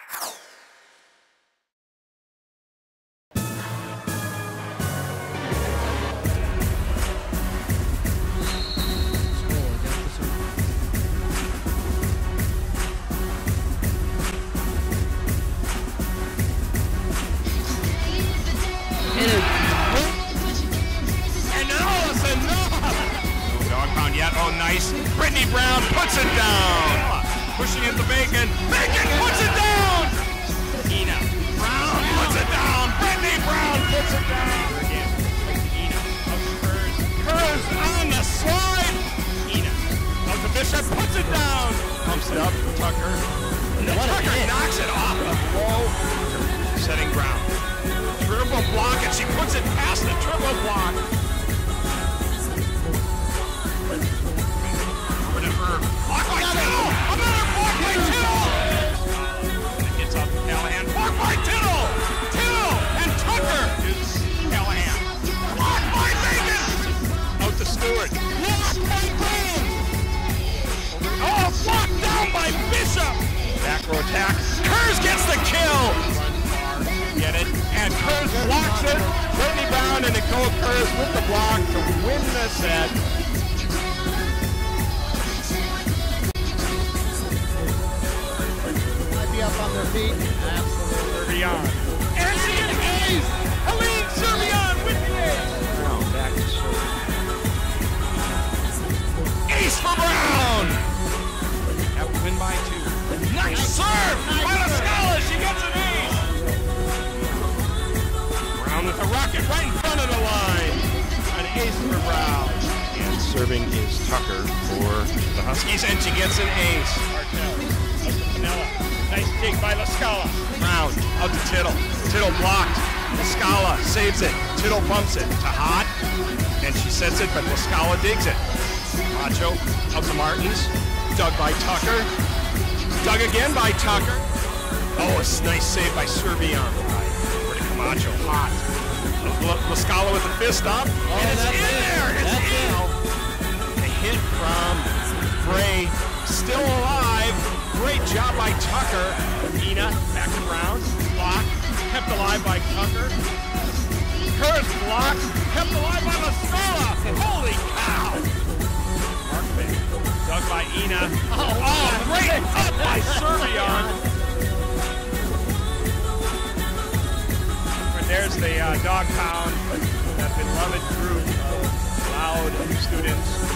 Oh, nice. Brittany Brown puts it down. Pushing at the Bacon. Bacon puts it down. Ina. Brown puts it down. Brittany Brown puts it down. Again. Ina. Out to Kurz. Kurz on the slide. Ina. Out to Bishop. Puts it down. Pumps it up. Tucker. Tucker knocks it off the low. Setting ground. Triple block, and she puts it past the triple block. Block by Tittle! Another block by Tittle! And it gets off to Callahan. Block by Tittle! Tittle and Tucker is Callahan. Block by Bacon! Out to Stewart. Block by Brown! Oh, blocked down by Bishop! Back row attack. Kurz gets the kill! Get it? And Kurz blocks it. Brittany Brown and Nicole Kurz with the block to win the set. Up on their feet. Absolutely. Beyond. And she gets ace! Helene Servion with the ace! Brown back to serve. Ace for Brown! That would win by 2. Nice serve by Lascala. She gets an ace! Brown with a rocket right in front of the line. An ace for Brown. And serving is Tucker for the Huskies, and she gets an ace. Martell. Up to Pinella. Nice dig by Lascala. Brown out to Tittle. Tittle blocked. Lascala saves it. Tittle bumps it to Hot. And she sets it, but Lascala digs it. Macho out to Martins. Dug by Tucker. Dug again by Tucker. Oh, a nice save by Servion. Over to Camacho. Hot. Lascala with the fist up. And it's in there. It's in. A hit from Bray. Still alive. Great job by Tucker. Ina back to Brown. Block. Kept alive by Tucker. Kurz blocked. Kept alive by Lascala. Holy cow! Markman. Dug by Ina. Oh, great up by Servion. There's the Dog Pound, that beloved group of loud students.